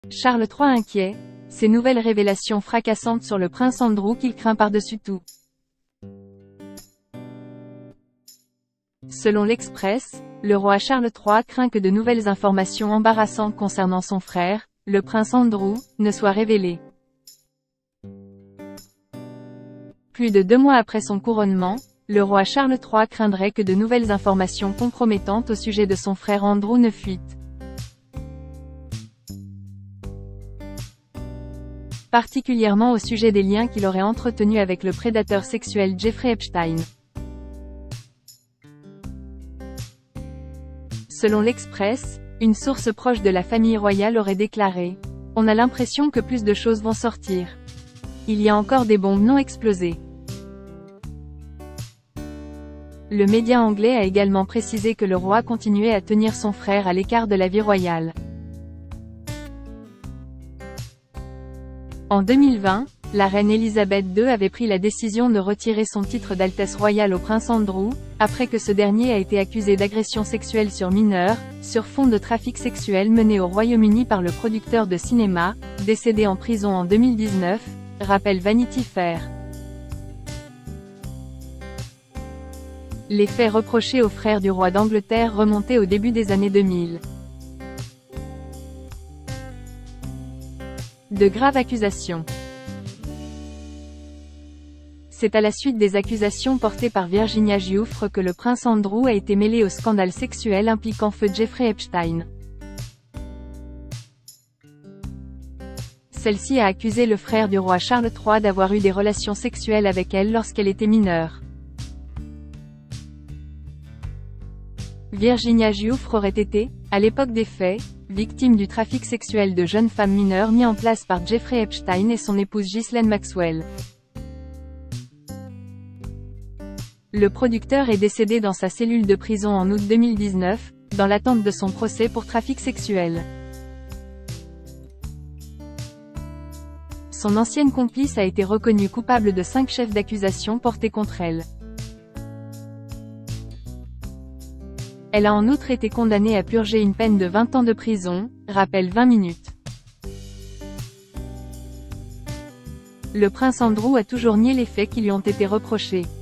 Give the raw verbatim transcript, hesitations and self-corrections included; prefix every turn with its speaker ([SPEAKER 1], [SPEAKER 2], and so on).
[SPEAKER 1] Charles trois inquiet, ces nouvelles révélations fracassantes sur le prince Andrew qu'il craint par-dessus tout. Selon l'Express, le roi Charles trois craint que de nouvelles informations embarrassantes concernant son frère, le prince Andrew, ne soient révélées. Plus de deux mois après son couronnement, le roi Charles trois craindrait que de nouvelles informations compromettantes au sujet de son frère Andrew ne fuitent. Particulièrement au sujet des liens qu'il aurait entretenus avec le prédateur sexuel Jeffrey Epstein. Selon l'Express, une source proche de la famille royale aurait déclaré « On a l'impression que plus de choses vont sortir. Il y a encore des bombes non explosées ». Le média anglais a également précisé que le roi continuait à tenir son frère à l'écart de la vie royale. En deux mille vingt, la reine Elisabeth deux avait pris la décision de retirer son titre d'Altesse royale au prince Andrew, après que ce dernier a été accusé d'agression sexuelle sur mineurs, sur fond de trafic sexuel mené au Royaume-Uni par le producteur de cinéma, décédé en prison en deux mille dix-neuf, rappelle Vanity Fair. Les faits reprochés au frère du roi d'Angleterre remontaient au début des années deux mille. De graves accusations. C'est à la suite des accusations portées par Virginia Giuffre que le prince Andrew a été mêlé au scandale sexuel impliquant feu Jeffrey Epstein. Celle-ci a accusé le frère du roi Charles trois d'avoir eu des relations sexuelles avec elle lorsqu'elle était mineure. Virginia Giuffre aurait été, à l'époque des faits, victime du trafic sexuel de jeunes femmes mineures mis en place par Jeffrey Epstein et son épouse Ghislaine Maxwell. Le producteur est décédé dans sa cellule de prison en août deux mille dix-neuf, dans l'attente de son procès pour trafic sexuel. Son ancienne complice a été reconnue coupable de cinq chefs d'accusation portés contre elle. Elle a en outre été condamnée à purger une peine de vingt ans de prison, rappelle vingt minutes. Le prince Andrew a toujours nié les faits qui lui ont été reprochés.